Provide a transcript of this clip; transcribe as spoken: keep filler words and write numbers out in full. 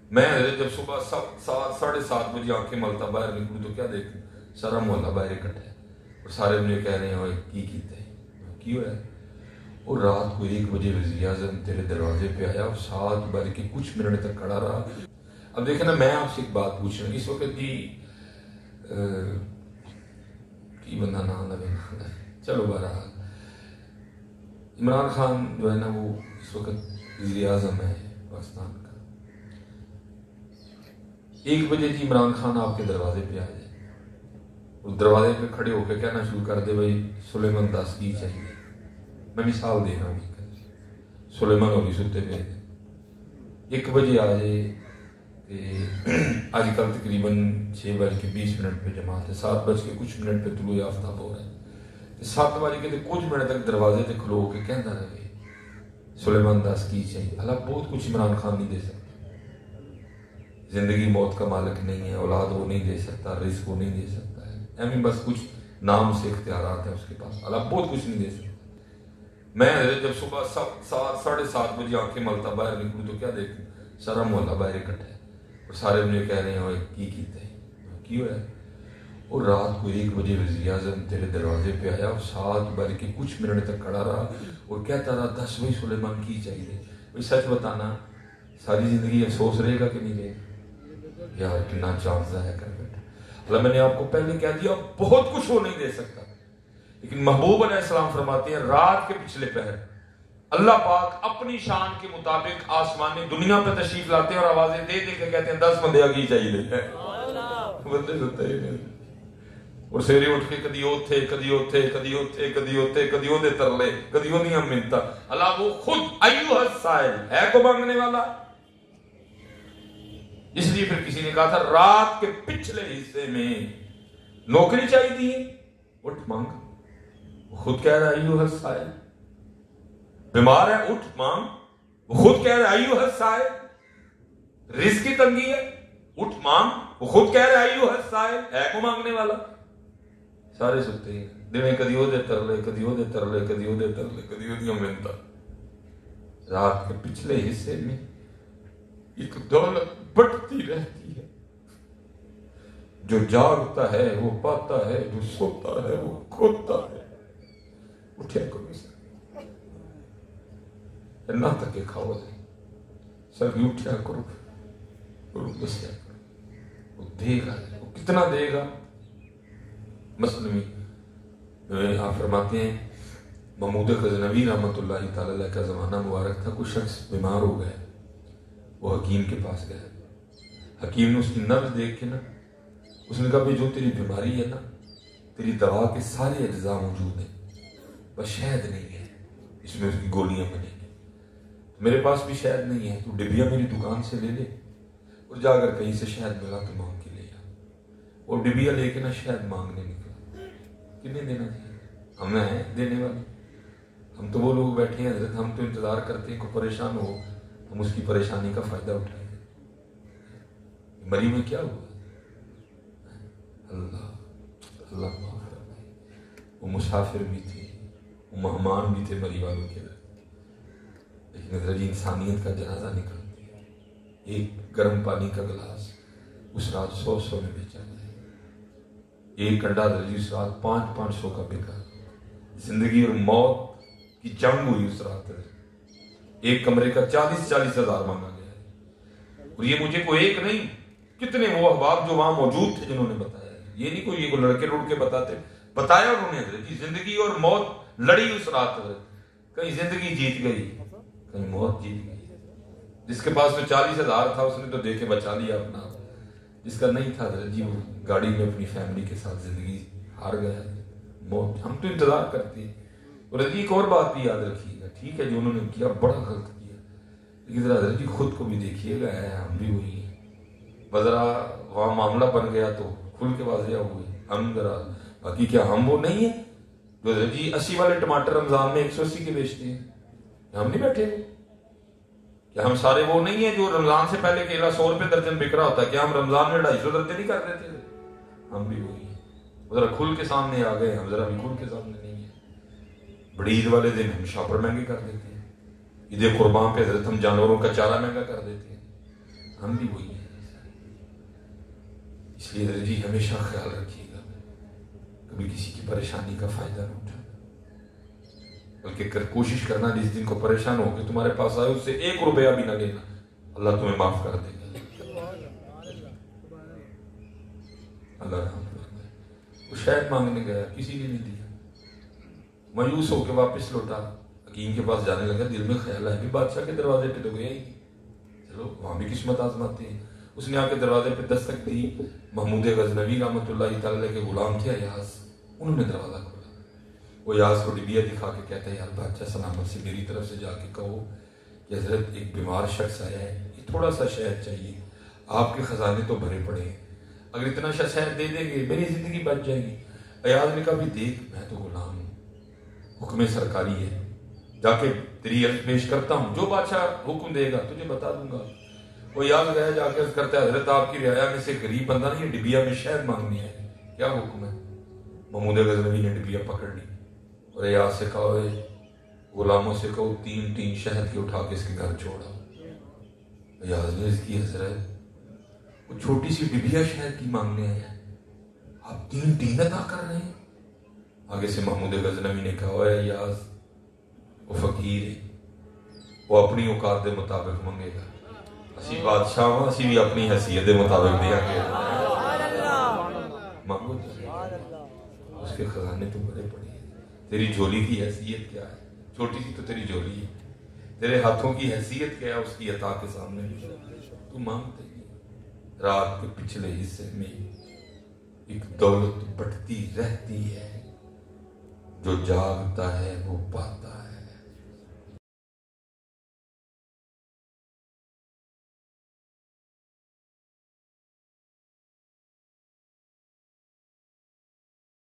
میں جب صبح سات ساڑھے سات بجے آنکھیں ملتا باہر نکلوں تو کیا دیکھوں؟ سارا محلہ باہر اکٹھا ہے اور سارے مجھے کہہ رہے ہیں ہوئے کی کیتے ہیں کی ہوا ہے؟ اور رات کو ایک بجے وزیر اعظم تیرے دروازے پہ آیا اور سات بج کے کچھ منٹ تک کھڑا رہا. اب دیکھیں نا، میں آپ سے ایک بات پوچھ رہا ہوں اس وقت بھی کی بندہ نام نہ چلو بہرحال عمران خان جو ہے نا وہ اس وقت وزیر اعظم ہے پاکستان کا. ایک بجے جی عمران خان آپ کے دروازے پہ آ جائے اور دروازے پہ کھڑے ہو کے کہنا شروع کر دے بھائی سلیمان دس کی چاہیے. میں مثال دے رہا ہوں، سلیمان ہوگی ستے پہ ایک بجے آ جائے. آج کل تقریباً چھ بج کے بیس منٹ پہ جماعت ہے، سات بج کے کچھ منٹ پہ طلوع آفتاب ہو رہا ہے. سات بج کے کچھ منٹ تک دروازے سے کھلو کے کہنا رہے سلیمان دس کی چاہیے. اللہ بہت کچھ عمران خان نہیں دے سکتا، زندگی موت کا مالک نہیں ہے، اولاد وہ نہیں دے سکتا، رزق وہ نہیں دے سکتا ہے، ایمی بس کچھ نام سے اختیارات ہیں اس کے پاس. اللہ بہت کچھ نہیں دے سکتا. میں جب صبح سات ساڑھے سات بجے آنکھیں ملتا باہر نکلوں تو کیا دیکھوں؟ سارا محلہ باہر اکٹھا ہے اور سارے مجھے کہہ رہے ہیں ہوئے کی کیتے ہیں کی ہوا ہے؟ اور رات کو ایک بجے وزیر اعظم تیرے دروازے پہ آیا اور سات بج کے کچھ منٹ تک کھڑا رہا اور کہتا رہا دس بھائی سلیمان کی چاہیے. بھائی سچ بتانا ساری زندگی افسوس رہے گا کہ نہیں رہے گا؟ یار کتنا چانس ضائع کر بیٹھا. اللہ میں نے آپ کو پہلے کہہ دیا بہت کچھ وہ نہیں دے سکتا، لیکن محبوب علیہ السلام فرماتے ہیں رات کے پچھلے پہر اللہ پاک اپنی شان کے مطابق آسمانی دنیا پہ تشریف لاتے ہیں اور آوازیں دے دے کے کہتے ہیں دس بندے آگی چاہیے بندے سنتے ہیں. اور سیرے اٹھ کے کدی اوتھے کدی اوتھے کدی اوتھے کدی اوتھے کدی او دے ترلے کدی او دیاں منتاں. اللہ وہ خود ایوہ السائل ہے کو مانگنے والا. اس لیے پھر کسی نے کہا تھا رات کے پچھلے حصے میں نوکری چاہیے تھی اٹھ مانگ. وہ خود کہہ رہا ہے ایوہ السائل. بیمار ہے اٹھ مانگ. وہ خود کہہ رہا ہے ایوہ السائل. رزق کی تنگی ہے اٹھ مانگ. وہ خود کہہ رہا ہے ایوہ السائل ہے کو مانگنے والا. سارے سکتے ہیں دنیں کدی ہو دے ترلے کدی ہو دے ترلے کدی ہو دے ترلے کدی ہو دیاں منتاں. رات کے پچھلے حصے میں ایک دولت بڑھتی رہتی ہے. جو جاگتا ہے وہ پاتا ہے، جو سوتا ہے وہ کھوتا ہے. اٹھیا کرو نہ تک کھاؤ جائے سب اٹھیا کرو اور دسیا کرو. وہ دے گا، وہ کتنا دے گا. مثلا آپ فرماتے ہیں محمود غزنوی رحمۃ اللہ تعالی علیہ کا زمانہ مبارک تھا. کوئی شخص بیمار ہو گیا، وہ حکیم کے پاس گیا. حکیم نے اس کی نبض دیکھ کے نا اس نے کہا بھائی جو تیری بیماری ہے نا تیری دوا کے سارے اجزاء موجود ہیں بس شہد نہیں ہے، اس میں اس کی گولیاں بنیں گی. میرے پاس بھی شہد نہیں ہے، تو ڈبیا میری دکان سے لے لے اور جا کر کہیں سے شہد ملا تو مانگ کے لے آ. اور ڈبیا لے کے نا شہد مانگنے نکلا. کتنے دینا چاہیے؟ ہم ہیں دینے والے. ہم تو وہ لوگ بیٹھے ہیں حضرت، ہم تو انتظار کرتے ہیں کوئی پریشان ہو ہم اس کی پریشانی کا فائدہ اٹھائیں. مری میں کیا ہوا؟ اللہ اللہ معاف فرمائے. وہ مسافر بھی تھے، وہ مہمان بھی تھے مری والوں کے، لیکن حضرت جی انسانیت کا جنازہ نکل دیا. ایک گرم پانی کا گلاس اس رات سو سو میں بیچا جائے. ایک انڈا حضرت جی اس رات پانچ پانچ سو کا بکا. زندگی اور موت کی جنگ ہوئی اس رات. ایک کمرے کا چالیس چالیس ہزار مانگا گیا. اور یہ مجھے کوئی ایک نہیں، کتنے وہ احباب جو وہاں موجود تھے جنہوں نے بتایا. یہ نہیں کوئی یہ کو لڑکے لڑ کے بتاتے، بتایا انہوں نے حضرت جی. زندگی اور موت لڑی اس رات. کہیں زندگی جیت گئی کہیں موت جیت گئی. جس کے پاس تو چالیس ہزار تھا اس نے تو دے کے بچا لیا اپنا. جس کا نہیں تھا حضرت جی وہ گاڑی میں اپنی فیملی کے ساتھ زندگی ہار گیا. موت ہم تو انتظار کرتے ہیں. اور ایک اور بات بھی یاد رکھیے گا، ٹھیک ہے جو انہوں نے کیا بڑا غلط کیا، لیکن ذرا حضرت جی خود کو بھی دیکھیے گا ہم بھی وہی ہیں. بذرا وہاں معاملہ بن گیا تو کھل کے واضح ہوئے ہم ذرا. باقی کیا ہم وہ نہیں ہیں جو حضرت جی اسی والے ٹماٹر رمضان میں ایک سو اسی کے بیچتے ہیں؟ ہم نہیں بیٹھے ہوئے. کیا ہم سارے وہ نہیں ہیں جو رمضان سے پہلے کیلا سو روپے درجن بک رہا ہوتا ہے؟ کیا ہم رمضان میں ڈھائی سو درجن نہیں کر دیتے تھے؟ ہم بھی وہی ہیں. ذرا کھل کے سامنے آ گئے، ہم ذرا بھی کھل کے سامنے نہیں ہیں. بڑی عید والے دن ہم شاپر مہنگے کر دیتے ہیں. عید قربان پہ حضرت ہم جانوروں کا چارہ مہنگا کر دیتے ہیں. ہم بھی وہی ہیں. اس لیے جی ہمیشہ خیال رکھیے گا کبھی کسی کی پریشانی کا فائدہ نہ اٹھانا، بلکہ کر کوشش کرنا جس دن کو پریشان ہو کے تمہارے پاس آئے اس سے ایک روپیہ بھی نہ لینا، اللہ تمہیں معاف کر دے گا. اللہ رحم فرمائے. وہ شہد مانگنے گیا، کسی نے نہیں دیا، مایوس ہو کے واپس لوٹا. حکیم کے پاس جانے لگا، دل میں خیال ہے کہ بادشاہ کے دروازے پہ تو گیا ہی، چلو وہاں بھی قسمت آزماتے ہیں. اس نے آ کے دروازے پہ دستک دی. محمود غزنوی رحمۃ اللہ تعالی کے غلام تھے ایاز، انہوں نے دروازہ کھولا. وہ ایاز کو ڈبیا دکھا کے کہتا ہے، یار بادشاہ سلامت سے میری طرف سے جا کے کہو کہ حضرت ایک بیمار شخص آیا ہے، یہ تھوڑا سا شہد چاہیے، آپ کے خزانے تو بھرے پڑے ہیں، اگر اتنا سا شہد دے دیں گے میری زندگی بچ جائے گی. ایاز نے کہا بھی دیکھ میں تو غلام ہوں، حکم سرکاری ہے، جا کے تیری عرض پیش کرتا ہوں، جو بادشاہ حکم دے گا تجھے بتا دوں گا. وہ یاد گیا، جا کے عرض کرتا ہے، حضرت آپ کی رعایا میں سے غریب بندہ نہیں، ڈبیا میں شہد مانگنی ہے، کیا حکم ہے؟ محمود غزنوی نے ڈبیا پکڑ لی اور ایاز سے کہا، غلاموں سے کہو تین تین شہد کے اٹھا کے اس کے گھر چھوڑا. ایاز نے عرض کی، حضرت وہ چھوٹی سی ڈبیا شہد کی مانگنے آیا ہے، آپ تین تین عطا کر رہے ہیں. آگے سے محمود غزنوی نے کہا، اے ایاز وہ فقیر ہے، وہ اپنی اوقات کے مطابق منگے گا، اسی بادشاہ ہوں، اسی بھی اپنی حیثیت کے مطابق دیا گیا. مانگو اس کے خزانے تو بڑے پڑے ہیں، تیری جھولی کی حیثیت کیا ہے؟ چھوٹی سی تو تیری جھولی ہے، تیرے ہاتھوں کی حیثیت کیا ہے اس کی عطا کے سامنے؟ تو مانگتے ہی. رات کے پچھلے حصے میں ایک دولت بڑھتی رہتی ہے، جو جاگتا ہے وہ پاتا ہے.